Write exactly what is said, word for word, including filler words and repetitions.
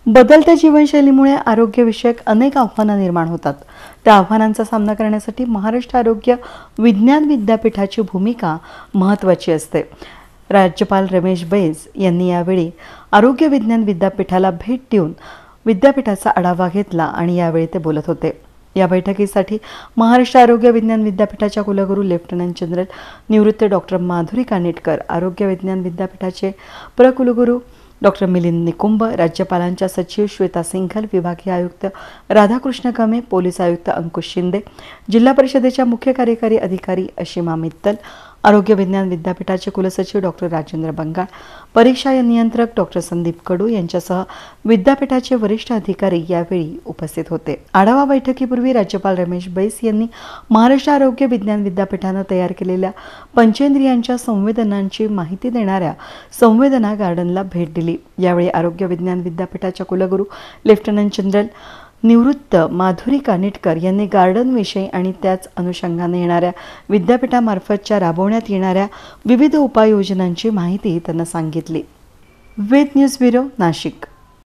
बदलत्या जीवनशैलीमुळे आरोग्यविषयक अनेक आव्हानं निर्माण होतात। त्या आव्हानांचा सामना करण्यासाठी महाराष्ट्र आरोग्य विज्ञान विद्यापीठाची भूमिका महत्त्वाची असते। राज्यपाल रमेश बैस यांनी यावेळी आरोग्य विज्ञान विद्यापीठाला भेट देऊन विद्यापीठाचा आढावा घेतला आणि यावेळी ते बोलत होते। या बैठकीसाठी महाराष्ट्र आरोग्य विज्ञान विद्यापीठाच्या कुलगुरू लेफ्टनंट जनरल निवृत्त डॉक्टर माधुरी कानिटकर, आरोग्य विज्ञान विद्यापीठाचे प्रकुलगुरू डॉक्टर मिलिंद निकुंभ, राज्यपालांच्या सचिव श्वेता सिंघल, विभागीय आयुक्त राधाकृष्ण कमे, पोलीस आयुक्त अंकुश शिंदे, जिल्हा परिषदेच्या मुख्य कार्यकारी अधिकारी अशिमा मित्तल, आरोग्य विज्ञान विद्यापीठाचे कुलसचिव डॉक्टर राजेंद्र बंगाळ, परीक्षा नियंत्रक डॉक्टर संदीप कडू यांच्यासह विद्यापीठाचे वरिष्ठ अधिकारी यावेळी उपस्थित होते। आढावा बैठकीपूर्वी राज्यपाल रमेश बैस यांनी महाराष्ट्र आरोग्य विज्ञान विद्यापीठाने तयार केलेल्या पंचेंद्रियांच्या संवेदनांची माहिती देणाऱ्या संवेदना गार्डनला भेट दिली। यावेळी आरोग्य विज्ञान विद्यापीठाच्या कुलगुरू लेफ्टनंट जनरल निवृत्त माधुरी कानिटकर यांनी गार्डनविषयी आणि त्याच अनुषंगाने येणाऱ्या विद्यापीठामार्फतच्या राबवण्यात येणाऱ्या विविध उपाययोजनांची माहिती त्यांना सांगितली। Ved news bureau, Nashik.